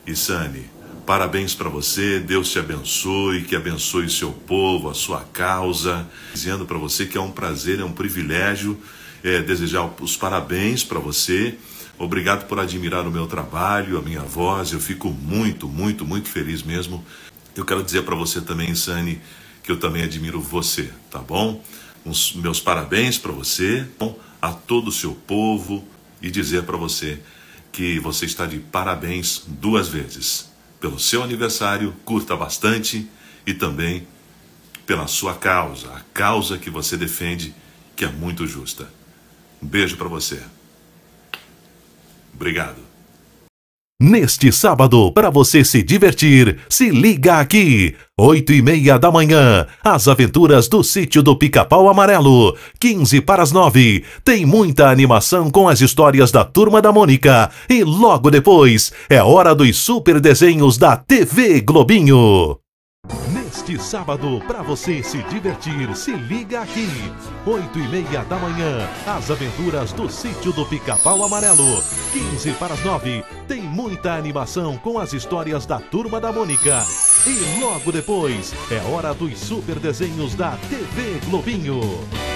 Isane, parabéns para você, Deus te abençoe, que abençoe o seu povo, a sua causa. Dizendo para você que é um prazer, é um privilégio desejar os parabéns para você. Obrigado por admirar o meu trabalho, a minha voz. Eu fico muito, muito, muito feliz mesmo. Eu quero dizer para você também, Isane, que eu também admiro você, tá bom? Os meus parabéns para você, a todo o seu povo, e dizer para você que você está de parabéns 2 vezes. Pelo seu aniversário, curta bastante, e também pela sua causa, a causa que você defende, que é muito justa. Um beijo para você. Obrigado. Neste sábado, para você se divertir, se liga aqui, 8h30 da manhã, as aventuras do Sítio do Pica-Pau Amarelo, 8h45, tem muita animação com as histórias da Turma da Mônica, e logo depois, é hora dos super desenhos da TV Globinho. Neste sábado, para você se divertir, se liga aqui, 8h30 da manhã, as aventuras do Sítio do Pica-Pau Amarelo, 8h45, tem muita animação com as histórias da Turma da Mônica. E logo depois, é hora dos super desenhos da TV Globinho.